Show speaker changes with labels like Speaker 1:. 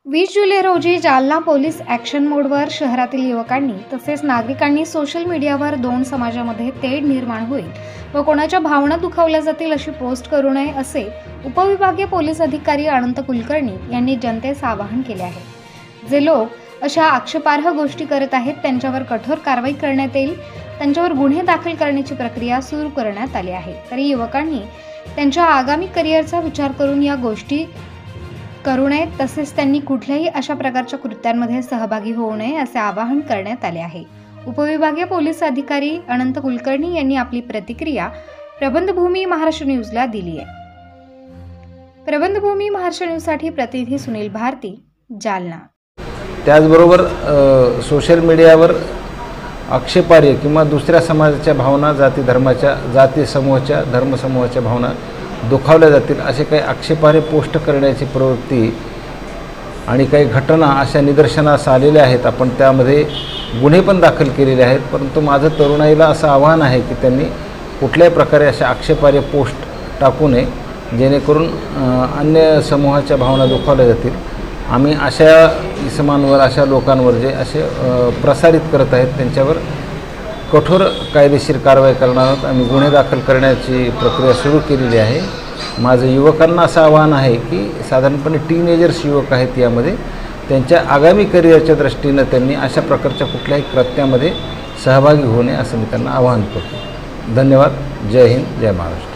Speaker 1: 20 जुलै रोजी Jalna police action मोडवर शहरातील युवकांनी तसेच नागरिकांनी सोशल मीडियावर दोन समाजामध्ये तेढ निर्माण होईल व कोणाच्या भावना दुखावल्या जातील अशी पोस्ट करू नये असे उपविभागीय पोलीस अधिकारी अनंत कुलकर्णी यांनी जनतेस आवाहन केले आहे। जे लोक अशा आक्षेपार्ह गोष्टी करत आहेत त्यांच्यावर कठोर कारवाई करण्यात येईल, त्यांच्यावर गुन्हे दाखल करण्याची प्रक्रिया सुरू करण्यात आली आहे। तरी युवकांनी त्यांच्या आगामी करिअरचा विचार करून या गोष्टी करू नये, तसेच त्यांनी कुठल्याही अशा प्रकारच्या कृत्यांमध्ये सहभागी होऊ नये असे आवाहन करण्यात आले आहे। उपविभागीय पोलीस अधिकारी अनंत कुलकर्णी यांनी आपली प्रतिक्रिया प्रबंधभूमी महाराष्ट्र न्यूजला दिली आहे। प्रबंधभूमी महाराष्ट्र न्यूजसाठी प्रतिनिधी सुनील भारती, जालना।
Speaker 2: त्याचबरोबर सोशल मीडियावर आक्षेपार्ह किंवा दुसऱ्या समाजाच्या भावना, जाती समूहाच्या, धर्म समूहाच्या भावना दुखावल्या जातील असे काही आक्षेपार्ह पोस्ट करण्याची प्रवृत्ती आणि काही घटना अशा निदर्शनास आलेल्या आहेत। आपण त्यामध्ये गुन्हे पण दाखल केलेले आहेत, परंतु माझं तरुणाईला असं आव्हान आहे की त्यांनी कुठल्याही प्रकारे अशा आक्षेपार्ह पोस्ट टाकू नये, जेणेकरून अन्य समूहाच्या भावना दुखावल्या जातील। आम्ही अशा इसमांवर, अशा लोकांवर जे असे प्रसारित करत आहेत त्यांच्यावर कठोर कायदेशीर कारवाई करणार आहोत। आम्ही गुन्हे दाखल करण्याची प्रक्रिया सुरू केलेली आहे। माझं युवकांना असं आव्हान आहे की साधारणपणे टीनेजर्स युवक आहेत, यामध्ये त्यांच्या आगामी करिअरच्या दृष्टीनं त्यांनी अशा प्रकारच्या कुठल्याही कृत्यामध्ये सहभागी होऊ नये असं मी त्यांना आवाहन करतो। धन्यवाद। जय हिंद, जय महाराष्ट्र।